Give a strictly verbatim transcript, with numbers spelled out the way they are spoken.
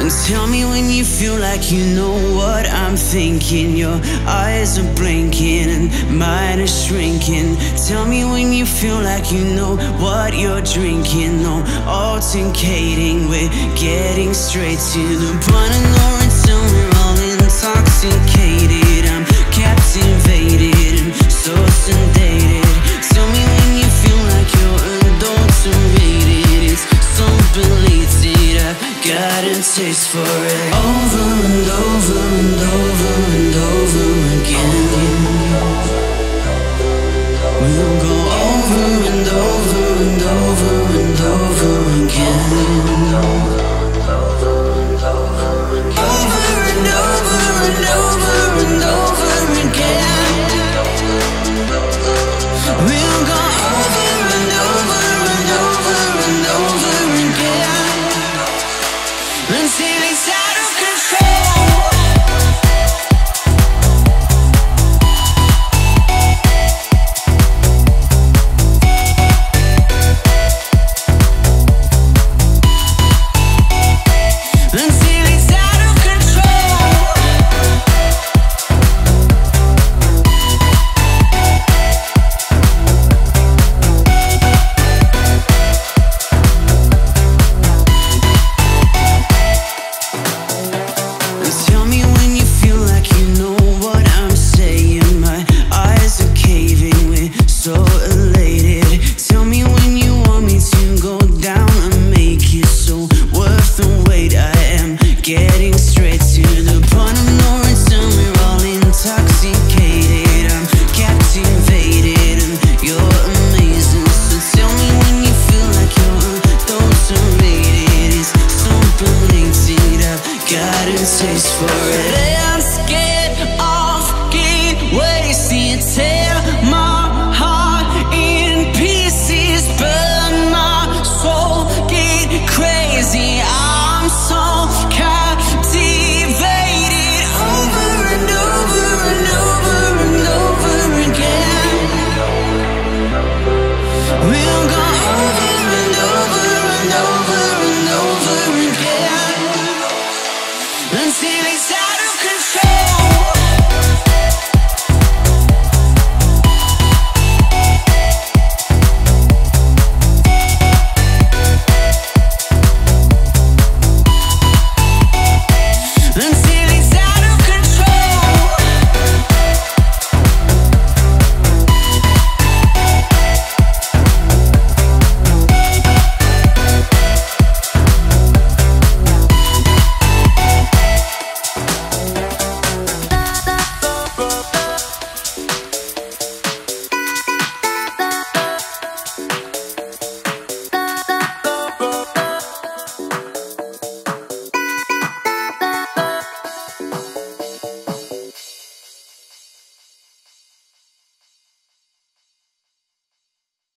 And tell me when you feel like you know what I'm thinking. Your eyes are blinking and mine are shrinking. Tell me when you feel like you know what you're drinking. No altercating, we're getting straight to the point of no return. We're all intoxicated, I'm captivated and so sedated. Tell me when you feel like you're adulterated. It's so belated, I've got a taste for it. Over and over and over and over again. We'll go over and over and over and over again. Over and over and over and over again. We'll go over and over and over and over again until it's out of control. Until it's